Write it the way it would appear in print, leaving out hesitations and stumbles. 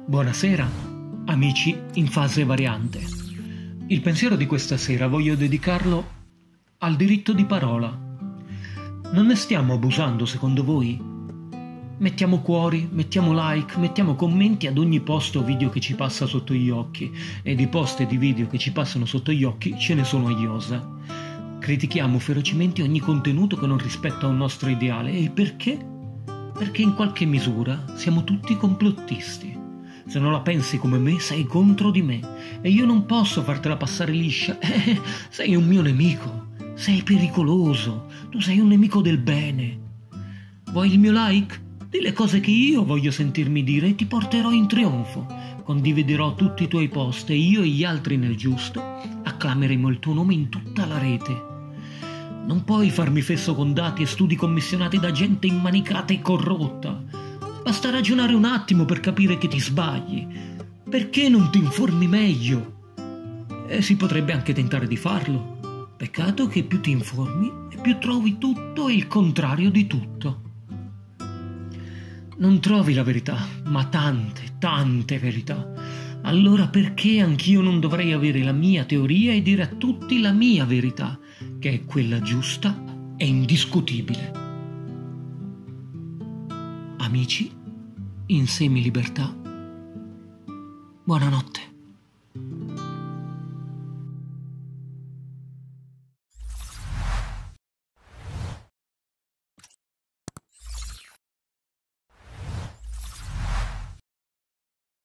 Buonasera, amici in fase variante. Il pensiero di questa sera voglio dedicarlo al diritto di parola. Non ne stiamo abusando secondo voi? Mettiamo cuori, mettiamo like, mettiamo commenti ad ogni post o video che ci passa sotto gli occhi, e di post e di video che ci passano sotto gli occhi ce ne sono a iosa. Critichiamo ferocemente ogni contenuto che non rispetta un nostro ideale. E perché? Perché in qualche misura siamo tutti complottisti. Se non la pensi come me, sei contro di me e io non posso fartela passare liscia. Sei un mio nemico, sei pericoloso, tu sei un nemico del bene. Vuoi il mio like? Di le cose che io voglio sentirmi dire e ti porterò in trionfo. Condividerò tutti i tuoi post e io e gli altri nel giusto acclameremo il tuo nome in tutta la rete. Non puoi farmi fesso con dati e studi commissionati da gente immanicata e corrotta. Basta ragionare un attimo per capire che ti sbagli. Perché non ti informi meglio? E si potrebbe anche tentare di farlo. Peccato che più ti informi e più trovi tutto e il contrario di tutto. Non trovi la verità, ma tante verità. Allora perché anch'io non dovrei avere la mia teoria e dire a tutti la mia verità, che è quella giusta e indiscutibile? Amici in semilibertà, buonanotte.